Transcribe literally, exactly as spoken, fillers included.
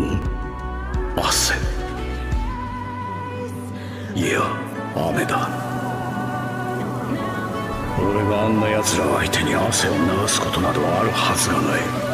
汗。いや、雨だ。俺があんな奴ら相手に汗を流すことなどあるはずがない。